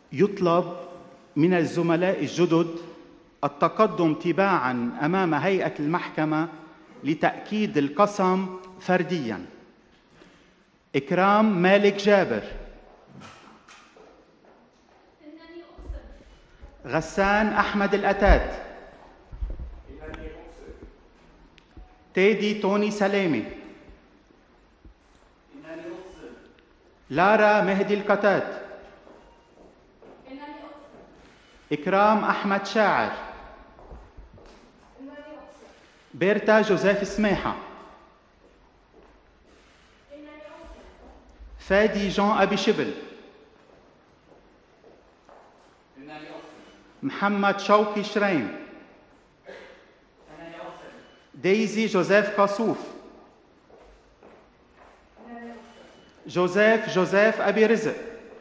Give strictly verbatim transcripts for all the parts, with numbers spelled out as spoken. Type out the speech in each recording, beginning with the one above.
يطلب من الزملاء الجدد التقدم تباعاً أمام هيئة المحكمة لتأكيد القسم فردياً. إكرام مالك جابر. غسان أحمد الأتات. تيدي توني سلامي. لارا مهدي القتات. إكرام أحمد شاعر. بيرتا جوزيف سماحة. فادي جون أبي شبل. محمد شوقي شريم. دايزي جوزيف قصوف. جوزيف جوزيف أبي رزق.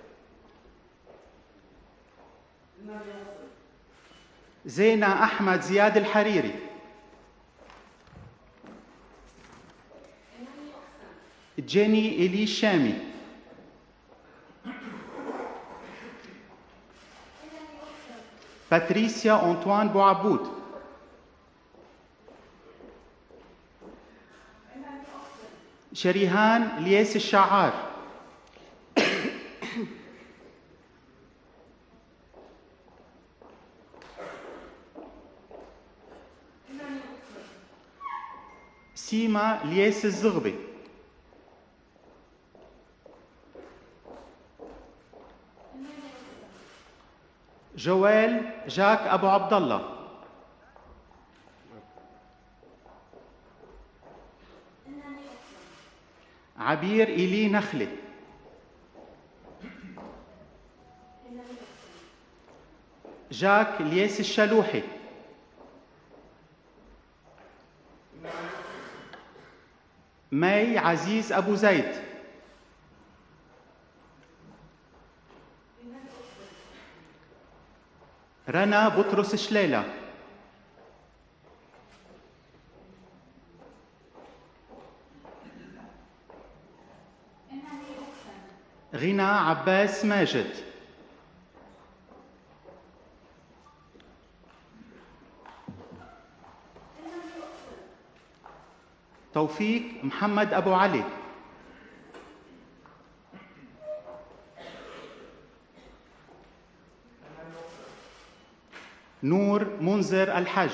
زينة أحمد زياد الحريري. جيني إلي الشامي. باتريسيا أنطوان بوعبود. شريهان الياس الشعار. سيما الياس الزغبي. جوال جاك أبو عبد الله. عبير إيلي نخلة. جاك الياس الشلوحي. مي عزيز أبو زيد. رنا بطرس شليلة. غنى عباس ماجد. توفيق محمد أبو علي. نور منذر الحج.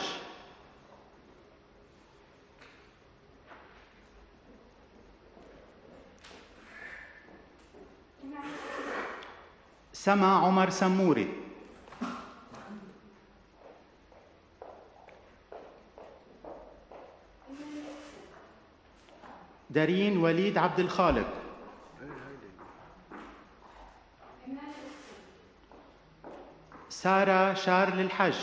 سما عمر سموري. دارين وليد عبد الخالق. سارة شارل الحج.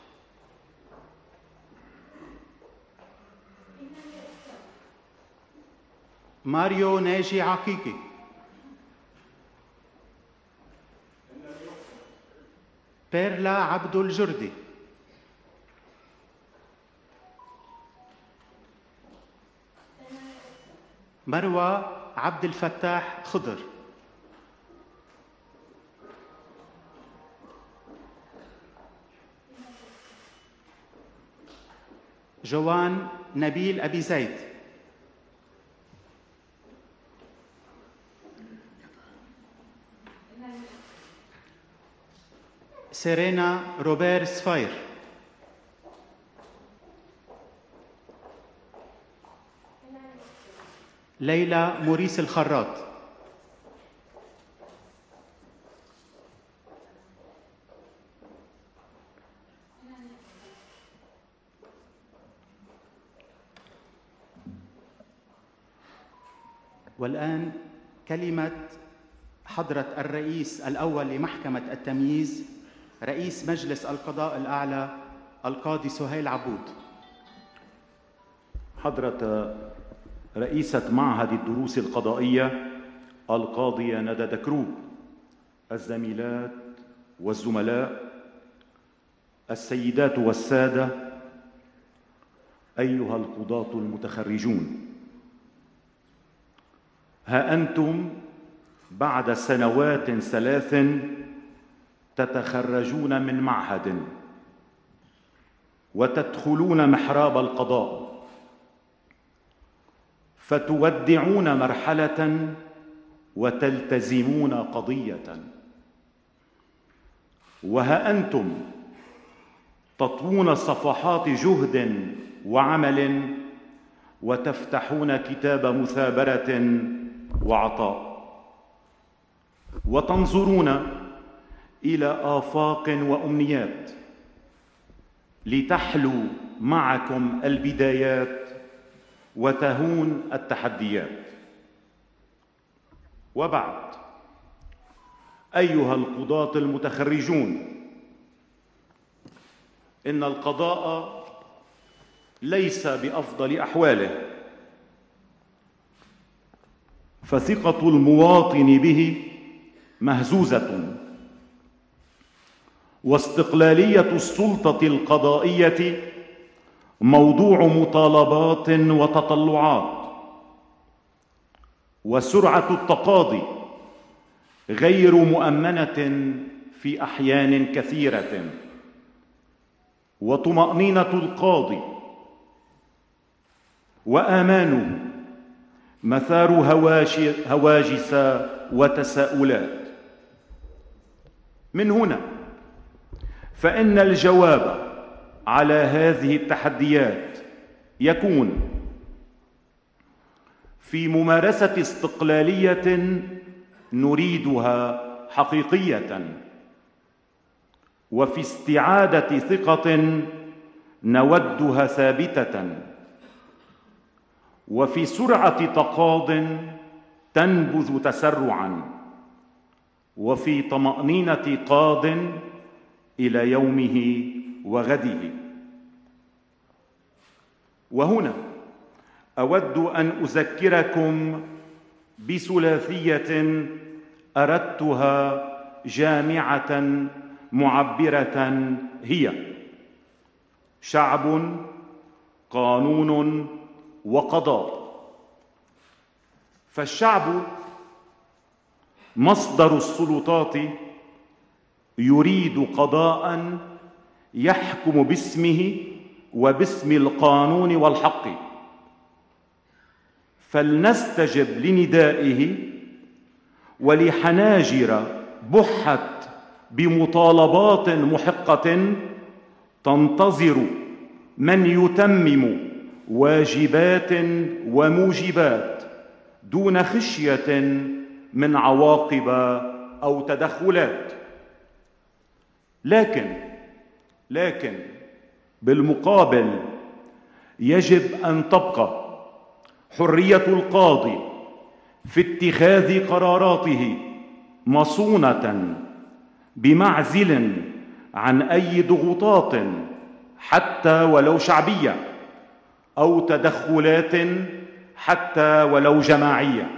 ماريو ناجي عقيقي. بيرلا عبد الجردي. مروى عبد الفتاح خضر. جوان نبيل أبي زيد. سيرينا روبير سفاير. ليلى موريس الخراط. والآن كلمة حضرة الرئيس الأول لمحكمة التمييز رئيس مجلس القضاء الأعلى القاضي سهيل عبود. حضرة رئيسة معهد الدروس القضائية القاضية ندى دكروب، الزميلات والزملاء، السيدات والسادة، أيها القضاة المتخرجون، ها أنتم بعد سنوات ثلاث تتخرجون من معهد وتدخلون محراب القضاء فتودعون مرحلة وتلتزمون قضية، وها أنتم تطوون صفحات جهد وعمل وتفتحون كتاب مثابرة وعطاء، وتنظرون إلى آفاق وأمنيات لتحلو معكم البدايات وتهون التحديات. وبعد، أيها القضاة المتخرجون، إن القضاء ليس بأفضل أحواله، فثقة المواطن به مهزوزة، واستقلالية السلطة القضائية موضوع مطالبات وتطلعات، وسرعة التقاضي غير مؤمنة في أحيان كثيرة، وطمأنينة القاضي وآمانه مثار هواجس وتساؤلات. من هنا فإن الجواب على هذه التحديات يكون في ممارسة استقلالية نريدها حقيقية، وفي استعادة ثقة نودها ثابتة، وفي سرعة تقاض تنبذ تسرعا، وفي طمأنينة قاض إلى يومه وغده. وهنا أود أن أذكركم بثلاثية أردتها جامعة معبرة، هي شعب، قانون، وقضاء. فالشعب مصدر السلطات يريد قضاء يحكم باسمه وباسم القانون والحق، فلنستجب لندائه ولحناجر بحت بمطالبات محقة تنتظر من يتمم واجبات وموجبات دون خشية من عواقب أو تدخلات. لكن لكن بالمقابل يجب أن تبقى حرية القاضي في اتخاذ قراراته مصونة بمعزل عن أي ضغوطات حتى ولو شعبية أو تدخلات حتى ولو جماعية.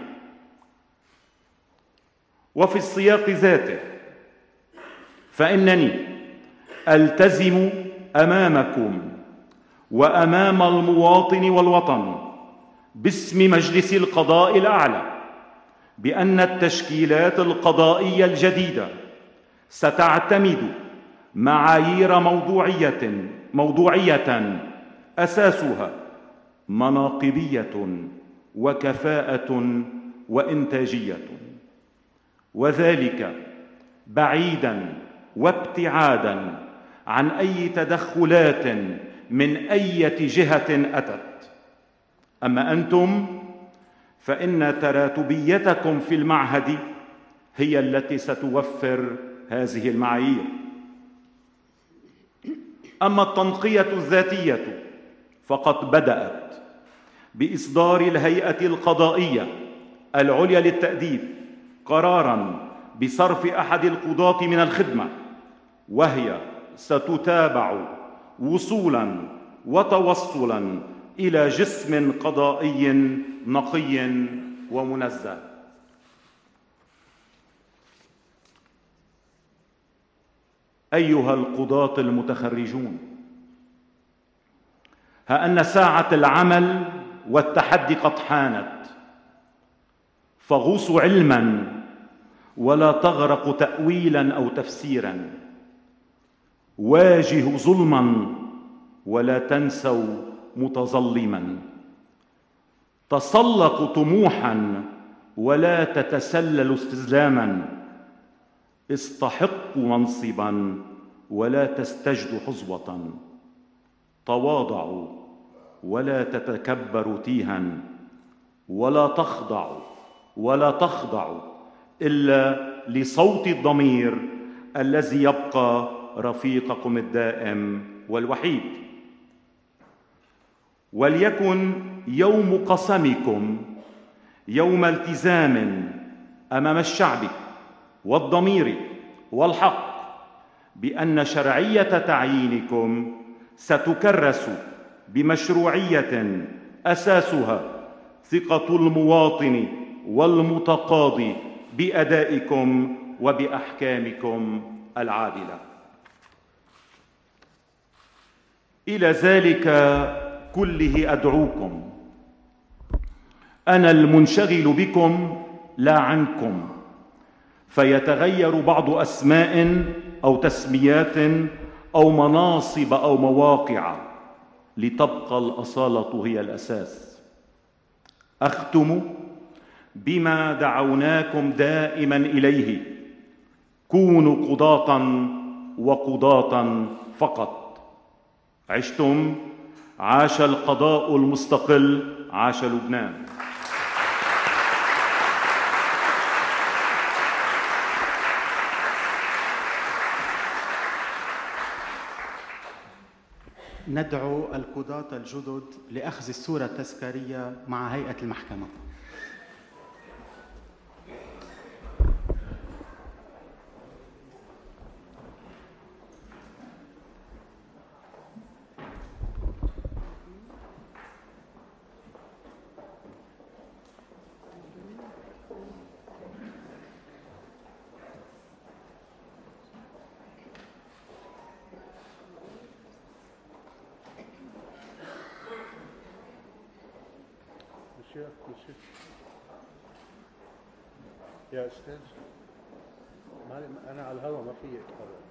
وفي السياق ذاته فإنني ألتزم أمامكم وأمام المواطن والوطن باسم مجلس القضاء الأعلى بأن التشكيلات القضائية الجديدة ستعتمد معايير موضوعية موضوعية أساسها مناقبية وكفاءة وإنتاجية، وذلك بعيداً وابتعاداً عن أي تدخلات من أي جهة أتت. أما أنتم فإن تراتبيتكم في المعهد هي التي ستوفر هذه المعايير. أما التنقية الذاتية فقد بدأت بإصدار الهيئة القضائية العليا للتأديب قراراً بصرف أحد القضاة من الخدمة، وهي ستتابع وصولاً وتوصلاً إلى جسم قضائي نقي ومنزه. أيها القضاة المتخرجون، ها أن ساعة العمل والتحدي قد حانت، فغوصوا علماً ولا تغرق تأويلا أو تفسيرا. واجهوا ظلما ولا تنسوا متظلما. تسلقوا طموحا ولا تتسللوا استسلاما. استحقوا منصبا ولا تستجدوا حظوة. تواضعوا ولا تتكبروا تيها، ولا تخضعوا ولا تخضعوا إلا لصوت الضمير الذي يبقى رفيقكم الدائم والوحيد. وليكن يوم قسمكم يوم التزام أمام الشعب والضمير والحق بأن شرعية تعيينكم ستكرس بمشروعية أساسها ثقة المواطن والمتقاضي بأدائكم وبأحكامكم العادلة. إلى ذلك كله أدعوكم، أنا المنشغل بكم لا عنكم، فيتغير بعض أسماء أو تسميات أو مناصب أو مواقع لتبقى الأصالة هي الأساس. أختم بما دعوناكم دائما إليه: كونوا قضاة وقضاة فقط. عشتم، عاش القضاء المستقل، عاش لبنان. ندعو القضاة الجدد لأخذ الصورة التذكارية مع هيئة المحكمة. يا أستاذ، أنا على الهواء ما في أتحرك.